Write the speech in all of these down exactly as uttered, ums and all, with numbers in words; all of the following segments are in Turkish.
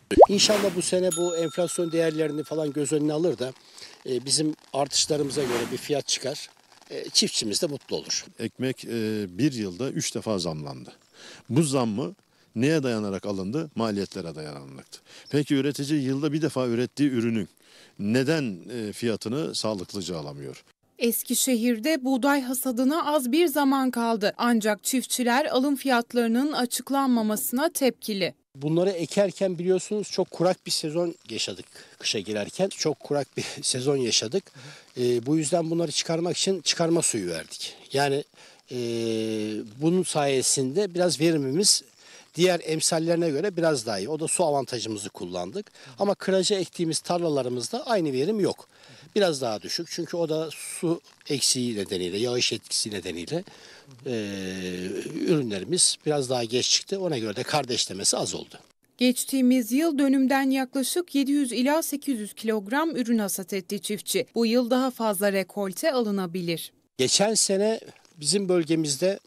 İnşallah bu sene bu enflasyon değerlerini falan göz önüne alır da e, bizim artışlarımıza göre bir fiyat çıkar. E, çiftçimiz de mutlu olur. Ekmek e, bir yılda üç defa zamlandı. Bu zam mı neye dayanarak alındı? Maliyetlere dayanarak. Peki üretici yılda bir defa ürettiği ürünün neden e, fiyatını sağlıklıca alamıyor? Eskişehir'de buğday hasadına az bir zaman kaldı. Ancak çiftçiler alım fiyatlarının açıklanmamasına tepkili. Bunları ekerken biliyorsunuz çok kurak bir sezon yaşadık kışa girerken. Çok kurak bir sezon yaşadık. E, bu yüzden bunları çıkarmak için çıkarma suyu verdik. Yani e, bunun sayesinde biraz verimimiz diğer emsallerine göre biraz daha iyi. O da su avantajımızı kullandık. Ama kıraca ektiğimiz tarlalarımızda aynı verim yok. Biraz daha düşük. Çünkü o da su eksiği nedeniyle, yağış etkisi nedeniyle e, ürünlerimiz biraz daha geç çıktı. Ona göre de kardeşlemesi az oldu. Geçtiğimiz yıl dönümden yaklaşık yedi yüz ila sekiz yüz kilogram ürün hasat etti çiftçi. Bu yıl daha fazla rekolte alınabilir. Geçen sene bizim bölgemizde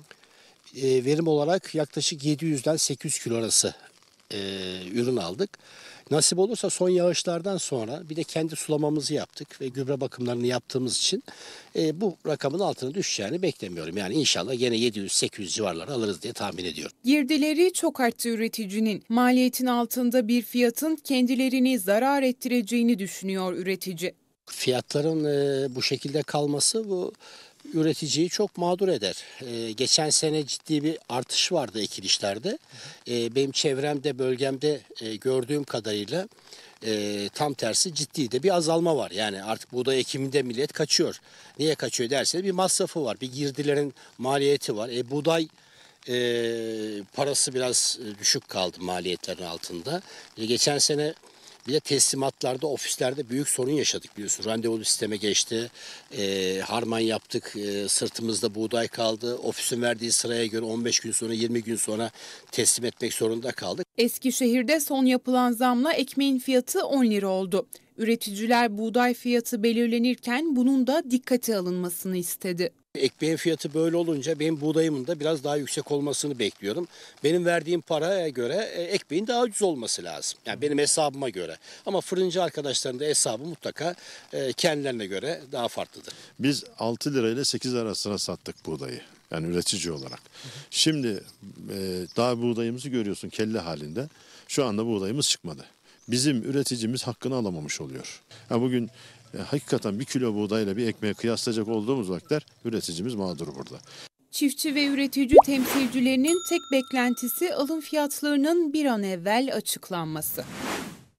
e, verim olarak yaklaşık yedi yüzden sekiz yüz kilo arası e, ürün aldık. Nasip olursa son yağışlardan sonra bir de kendi sulamamızı yaptık ve gübre bakımlarını yaptığımız için e, bu rakamın altına düşeceğini beklemiyorum. Yani inşallah gene yedi yüz sekiz yüz civarları alırız diye tahmin ediyorum. Girdileri çok arttı üreticinin. Maliyetin altında bir fiyatın kendilerini zarar ettireceğini düşünüyor üretici. Fiyatların e, bu şekilde kalması bu üreticiyi çok mağdur eder. Ee, geçen sene ciddi bir artış vardı ekilişlerde. Ee, benim çevremde, bölgemde e, gördüğüm kadarıyla e, tam tersi ciddi de bir azalma var. Yani artık buğday ekiminde millet kaçıyor. Niye kaçıyor derseniz bir masrafı var, bir girdilerin maliyeti var. E, buğday e, parası biraz düşük kaldı maliyetlerin altında. E, geçen sene bir de teslimatlarda, ofislerde büyük sorun yaşadık biliyorsun. Randevulu sisteme geçti, e, harman yaptık, e, sırtımızda buğday kaldı. Ofisin verdiği sıraya göre on beş gün sonra, yirmi gün sonra teslim etmek zorunda kaldık. Eskişehir'de son yapılan zamla ekmeğin fiyatı on lira oldu. Üreticiler buğday fiyatı belirlenirken bunun da dikkate alınmasını istedi. Ekmeğin fiyatı böyle olunca benim buğdayımın da biraz daha yüksek olmasını bekliyorum. Benim verdiğim paraya göre ekmeğin daha ucuz olması lazım. Yani benim hesabıma göre. Ama fırıncı arkadaşların da hesabı mutlaka kendilerine göre daha farklıdır. Biz altı lira ile sekiz arasına sattık buğdayı. Yani üretici olarak. Şimdi e, daha buğdayımızı görüyorsun kelle halinde. Şu anda buğdayımız çıkmadı. Bizim üreticimiz hakkını alamamış oluyor. Yani bugün e, hakikaten bir kilo buğdayla bir ekmeğe kıyaslayacak olduğumuz vakitler üreticimiz mağdur burada. Çiftçi ve üretici temsilcilerinin tek beklentisi alım fiyatlarının bir an evvel açıklanması.